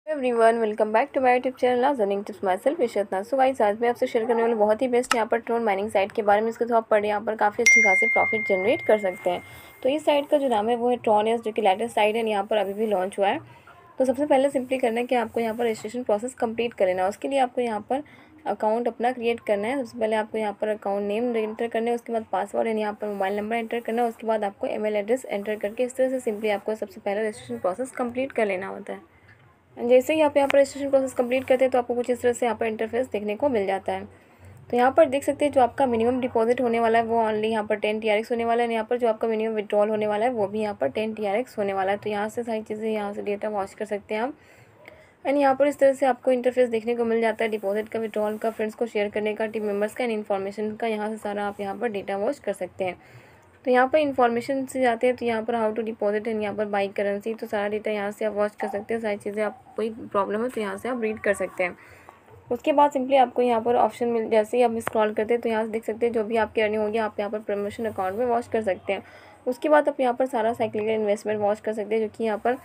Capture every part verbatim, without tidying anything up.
Everyone, welcome back to my YouTube channel learning tips myself Vishesna. So guys, आज मैं आपसे share करने वाले बहुत ही बेस्ट यहाँ पर ट्रोन माइनिंग साइट के बारे में। इसके थ्रू आप पर यहाँ पर काफ़ी अच्छी खासी प्रॉफिट जनरेट कर सकते हैं। तो इस साइट का जो नाम है वो है ट्रोनियस, जो कि लेटेस्ट साइट है, यहाँ पर अभी भी लॉन्च हुआ है। तो सबसे पहले सिंपली करना है कि आपको यहाँ पर रजिस्ट्रेशन प्रोसेस कंप्लीट कर लेना है। उसके लिए आपको यहाँ पर अकाउंट अपना क्रिएट करना है। सबसे पहले आपको यहाँ पर अकाउंट नेम एंटर करना है, उसके बाद पासवर्ड एंड यहाँ पर मोबाइल नंबर एंटर करना है, उसके बाद आपको ईमेल एड्रेस एंटर करके इस तरह से सिंपली आपको सबसे पहले रजिस्ट्रेशन प्रोसेस कंप्लीट कर लेना होता है। जैसे ही आप यहाँ पर रजिस्ट्रेशन प्रोसेस कंप्लीट करते हैं तो आपको कुछ इस तरह से यहाँ पर इंटरफेस देखने को मिल जाता है। तो यहाँ पर देख सकते हैं जो आपका मिनिमम डिपॉजिट होने वाला है वो ओनली यहाँ पर टेन टी आर एक्स होने वाला है। यहाँ पर जो आपका मिनिमम विड्रॉल होने वाला है वो भी यहाँ पर टेन टी आर एक्स होने वाला है। तो यहाँ से सारी चीज़ें यहाँ से डेटा वॉच कर सकते हैं आप। एंड यहाँ पर इस तरह से आपको इंटरफेस देखने को मिल जाता है डिपॉजिट का, विड्रॉल का, फ्रेंड्स को शेयर करने का, टीम मेंबर्स का एंड इन्फॉर्मेशन का। यहाँ से सारा आप यहाँ पर डेटा वॉच कर सकते हैं। तो यहाँ पर इन्फॉर्मेशन से जाते हैं तो यहाँ पर हाउ टू डिपॉजिट एंड यहाँ पर बाई करेंसी, तो सारा डेटा यहाँ से आप वॉच कर सकते हैं। सारी चीज़ें, आप कोई प्रॉब्लम है तो यहाँ से आप रीड कर सकते हैं। उसके बाद सिंपली आपको यहाँ पर ऑप्शन मिल, जैसे ही आप स्क्रॉल करते हैं तो यहाँ से देख सकते हैं जो भी आपकी अर्निंग होगी आप यहाँ पर प्रमोशन अकाउंट में वॉच कर सकते हैं। उसके बाद आप यहाँ पर सारा साइक्लिकल इन्वेस्टमेंट वॉच कर सकते हैं, जो कि यहाँ पर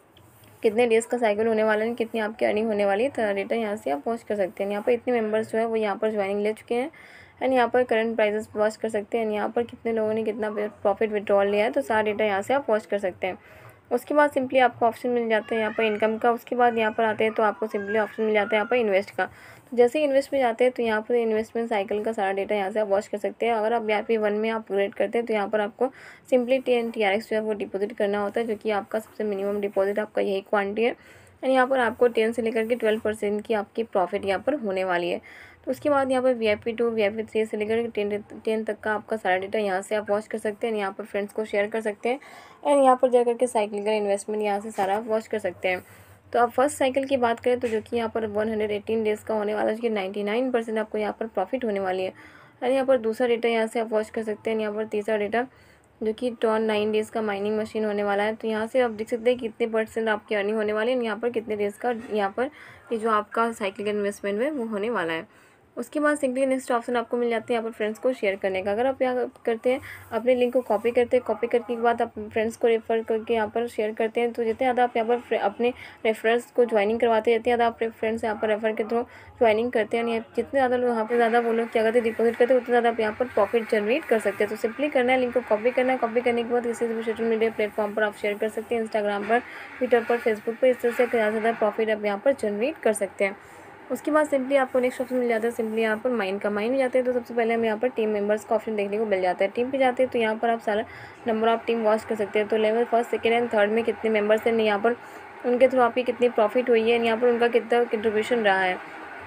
कितने डेज़ का साइकिल होने वाला है, कितनी आपकी अर्निंग होने वाली है, तो डेटा यहाँ से आप वॉच कर सकते हैं। यहाँ पर इतने मेंबर्स जो है वो यहाँ पर ज्वाइनिंग ले चुके हैं एंड यहाँ पर करंट प्राइजेस वॉच कर सकते हैं। यहाँ पर कितने लोगों ने कितना प्रॉफिट विड्रॉल लिया है, तो सारा डेटा यहाँ से आप वॉच कर सकते हैं। उसके बाद सिंपली आपको ऑप्शन मिल जाता है यहाँ पर इनकम का। उसके बाद यहाँ पर आते हैं तो आपको सिंपली ऑप्शन मिल जाता है यहाँ पर इन्वेस्ट का। तो जैसे ही इन्वेस्ट में जाते हैं तो यहाँ पर इन्वेस्टमेंट साइकिल का सारा डेटा यहाँ से आप वॉच कर सकते हैं। अगर आप यहाँ पे वन में आप अपग्रेड करते हैं तो यहाँ पर आपको simply ten T R X जो है वो डिपॉजिट करना होता है, जो कि आपका सबसे मिनिमम डिपॉजिट आपका यही क्वांटिटी है। एंड यहाँ पर आपको टेन से लेकर के ट्वेल्व परसेंट की आपकी प्रॉफिट यहाँ पर होने वाली है। तो उसके बाद यहाँ पर V I P two, V I P three से लेकर टेन टेन तक का आपका सारा डेटा यहाँ से आप वॉच कर सकते हैं। यहाँ पर फ्रेंड्स को शेयर कर सकते हैं एंड यहाँ पर जाकर के साइकिल इन्वेस्टमेंट यहाँ से सारा आप वॉच कर सकते हैं। तो अब फर्स्ट साइकिल की बात करें तो जो कि यहाँ पर वन हंड्रेड एटीन डेज़ का होने वाला है, जो कि नाइन्टी नाइन परसेंट आपको यहाँ पर प्रॉफिट होने वाली है। एंड यहाँ पर दूसरा डेटा यहाँ से आप वॉच कर सकते हैं। यहाँ पर तीसरा डेटा जो कि टॉन नाइन डेज़ का माइनिंग मशीन होने वाला है। तो यहाँ से आप देख सकते हैं कितने परसेंट आपकी अर्निंग होने वाली है, यहाँ पर कितने डेज़ का यहाँ पर ये जो आपका साइकिल इन्वेस्टमेंट है वो होने वाला है। उसके बाद सिंपली नेक्स्ट ऑप्शन आपको मिल जाते हैं यहाँ पर फ्रेंड्स को शेयर करने का। अगर आप यहाँ करते हैं अपने लिंक को कॉपी करते हैं, कॉपी करने के बाद आप फ्रेंड्स को रेफर करके यहाँ पर शेयर करते हैं, तो जितने ज़्यादा आप यहाँ पर अपने रेफरेंस को ज्वाइनिंग करवाते हैं, जितने ज़्यादा आप फ्रेंड्स यहाँ पर रेफर के थ्रू ज्वाइनिंग करते हैं, जितने ज़्यादा लोग यहाँ पर ज़्यादा वो लोग क्या करते हैं डिपॉजिट करते हैं, उतने ज़्यादा आप यहाँ पर प्रॉफिट जनरेट कर सकते हैं। तो सिंपली करना है, लिंक को कॉपी करना है, कॉपी करने के बाद किसी भी सोशल मीडिया प्लेटफॉर्म पर आप शेयर कर सकते हैं, इंस्टाग्राम पर, ट्विटर पर, फेसबुक पर। इस तरह से ज़्यादा से ज़्यादा प्रॉफिट आप यहाँ पर जनरेट कर सकते हैं। उसके बाद सिंपली आपको नेक्स्ट ऑप्शन मिल जाता है, सिंपली यहाँ पर माइन का। माइन में जाते हैं तो सबसे पहले हमें यहाँ पर टीम मेंबर्स का ऑप्शन देखने को मिल जाता है। टीम पे जाते हैं तो यहाँ पर आप सारा नंबर ऑफ टीम वॉच कर सकते हैं। तो level first, second and third में कितने मेंबर्स हैं, यहाँ पर उनके थ्रू आपकी कितनी प्रॉफिट हुई है, यहाँ पर उनका कितना कंट्रीब्यूशन रहा है।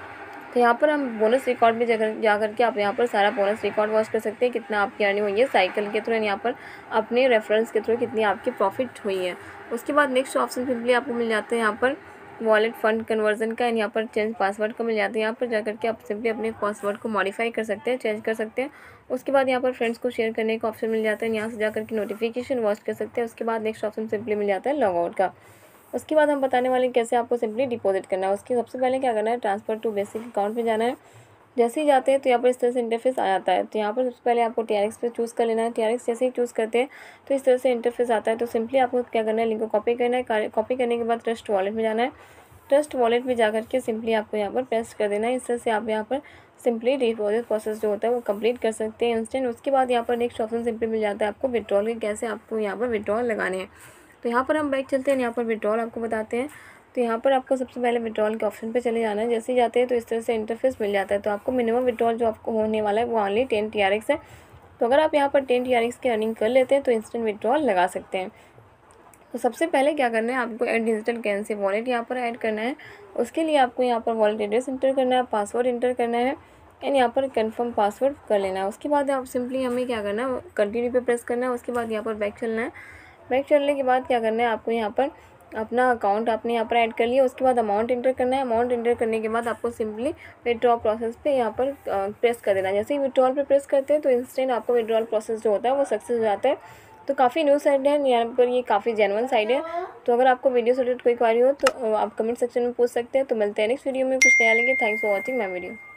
तो यहाँ पर हम बोनस रिकॉर्ड में जाकर जा करके आप यहाँ पर सारा बोनस रिकॉर्ड वॉच कर सकते हैं, कितना आपकी अर्निंग हुई है साइकिल के थ्रू, यहाँ पर अपने रेफरेंस के थ्रू कितनी आपकी प्रॉफिट हुई है। उसके बाद नेक्स्ट ऑप्शन सिंपली आपको मिल जाता है यहाँ पर वॉलेट फंड कन्वर्जन का, यहाँ पर चेंज पासवर्ड का मिल जाता है। यहाँ पर जाकर के आप सिंपली अपने पासवर्ड को मॉडिफाई कर सकते हैं, चेंज कर सकते हैं। उसके बाद यहाँ पर फ्रेंड्स को शेयर करने का ऑप्शन मिल जाता है, यहाँ से जाकर के नोटिफिकेशन वॉच कर सकते हैं। उसके बाद नेक्स्ट ऑप्शन सिंपली मिल जाता है लॉग आउट का। उसके बाद हम बताने वाले कैसे आपको सिंपली डिपॉजिट करना है। उसके सबसे पहले क्या करना है, ट्रांसफर टू बेसिक अकाउंट में जाना है। जैसे ही जाते हैं तो यहाँ पर इस तरह से इंटरफेस आ जाता है। तो यहाँ पर सबसे पहले आपको टी आर एक्स पे चूज़ कर लेना है। टी आर एक्स जैसे ही चूज़ करते हैं तो इस तरह से इंटरफेस आता है। तो सिंपली आपको क्या करना है, लिंक को कॉपी करना है। कॉपी करने के बाद ट्रस्ट वॉलेट में जाना है। ट्रस्ट वॉलेट में जाकर के सिंपली आपको यहाँ पर पेस्ट कर देना है। इस तरह से आप यहाँ पर सिंपली डिपॉजिट प्रोसेस जो होता है वो कंप्लीट कर सकते हैं इंस्टेंट। उसके बाद यहाँ पर नेक्स्ट ऑप्शन सिंपली मिल जाता है आपको विड्रॉल के, कैसे आपको यहाँ पर विड्रॉल लगाने हैं। तो यहाँ पर हम बैक चलते हैं, यहाँ पर विड्रॉल आपको बताते हैं। तो यहाँ पर आपको सबसे पहले विड्रॉल के ऑप्शन पे चले जाना है। जैसे ही जाते हैं तो इस तरह से इंटरफेस मिल जाता है। तो आपको मिनिमम विड्रॉल जो आपको होने वाला है वो only ten T R X है। तो अगर आप यहाँ पर टेन टी आर एक्स की अर्निंग कर लेते हैं तो इंस्टेंट विड्रॉल लगा सकते हैं। तो सबसे पहले क्या करना है, आपको ऐड डिजिटल करेंसी वॉलेट यहाँ पर ऐड करना है। उसके लिए आपको यहाँ पर वॉलेट एड्रेस इंटर करना है, पासवर्ड इंटर करना है एंड यहाँ पर कंफर्म पासवर्ड कर लेना है। उसके बाद आप सिंपली हमें क्या करना है, कंटिन्यू पे प्रेस करना है। उसके बाद यहाँ पर बैक चलना है। बैक चलने के बाद क्या करना है, आपको यहाँ पर अपना अकाउंट आपने यहाँ पर ऐड कर लिया। उसके बाद अमाउंट इंटर करना है। अमाउंट इंटर करने के बाद आपको सिंपली विड्रॉ प्रोसेस पे यहाँ पर प्रेस कर देना है। जैसे ही विड्रॉल पे प्रेस करते हैं तो इंस्टेंट आपको विड्रॉल प्रोसेस जो होता है वो सक्सेस हो जाता है। तो काफ़ी न्यू साइट है, यहाँ पर ये काफ़ी जेन्युइन साइट है। तो अगर आपको वीडियो से रिलेटेड कोई क्वेरी हो तो आप कमेंट सेक्शन में पूछ सकते हैं। तो मिलते हैं नेक्स्ट वीडियो में कुछ नया लेंगे। Thanks for watching my video.